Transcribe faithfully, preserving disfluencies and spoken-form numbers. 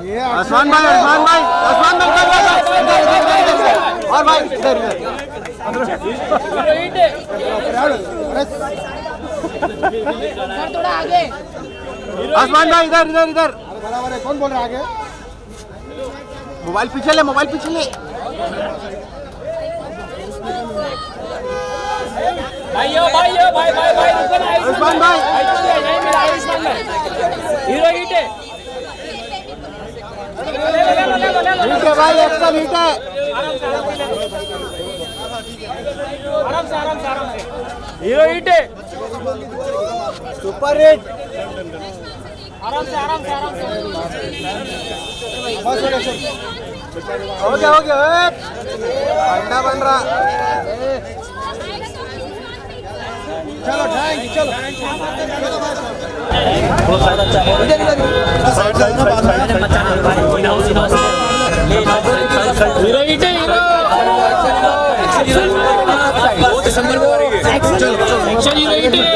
आसमान भाई, आसमान भाई, आसमान भाई, और भाई इधर इधर थोड़ा आगे। आसमान भाई इधर इधर इधर बराबर है। कौन बोल रहा है आगे? मोबाइल पीछे ले, मोबाइल पीछे ले। भाई यो भाई यो भाई भाई भाई रुको ना। आसमान भाई नहीं मिला आयुष्मान भाई। हीरो हिट है। हिट है भाई, एक्शन हिट है। आराम से आराम से आराम से। हीरो हिट है। Super hit. आराम से आराम से आराम से। हो गया हो गया, अंडा बन रहा। चलो थैंक यू। चलो हीरो हिट है। हीरो दिसंबर को एक्शन हीरो हिट है।